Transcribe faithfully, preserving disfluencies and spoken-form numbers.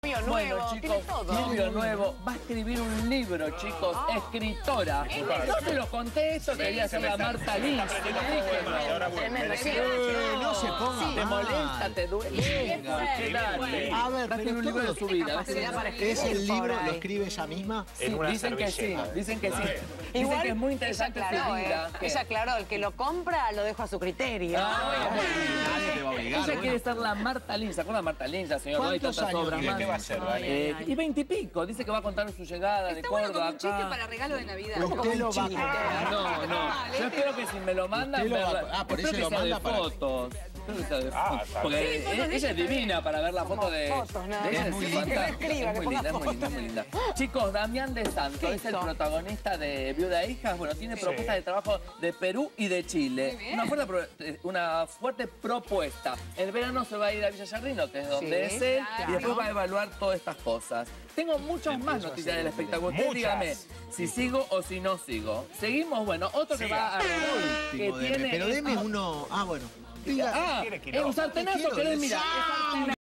novio nuevo, bueno, chicos, tiene todo. novio nuevo, va a escribir un libro, chicos, escritora. No te lo conté eso, quería ser la Marta Liz. Tremendo, sí. No se ponga. Te molesta, te duele. Venga, ¿qué tal? A ver, Va a escribir un libro de su vida. ¿Es el libro, lo escribe ella misma? Sí, dicen que sí, dicen que sí. Dicen Igual, que es muy interesante ella su aclaró, vida. eh. Ella aclaró, el que lo compra lo dejo a su criterio. Ah, Nadie te va a obligar. ella bueno. quiere ser la Marta Lynch. ¿Se acuerdan de Marta Lynch, la señora? No hay ¿Cuántos tantas años obras tiene? más. ¿Qué va a hacer, Dani? Eh, y veintipico. Dice que va a contar su llegada de Está bueno Córdoba como un chiste acá. para regalo de Navidad. Usted lo va a contar. No, no. Yo espero que si me lo mandan, Usted lo va a- verla- ah, por espero eso que lo sea de manda para- fotos. Espero que sea de Ah, fotos. está Porque bien. Sí, eh, fotos de ella ella es divina para ver la foto de... fotos, nada de ella más. es muy fantástica. linda. Que me escriba, Es muy que linda, es ponga muy linda, es muy linda. Chicos, Damián de Santo ¿Qué es el hizo? protagonista de Viuda e Hijas. Bueno, tiene propuestas de trabajo de Perú y de Chile. Muy bien. Una fuerte, pro- eh, una fuerte propuesta. El verano se va a ir a Villa Sardino, que es donde Sí, es él, claro. y después va a evaluar todas estas cosas. Tengo muchas más noticias del espectáculo. Usted Muchas. dígame si sigo o si no sigo. Seguimos, bueno, otro que Siga. va a... que Último, deme. tiene... Pero deme uno. Ah, bueno. Diga. Ah, quiere que es no? un sartenazo, Quiero querés decir- mirar. Es sartenazo.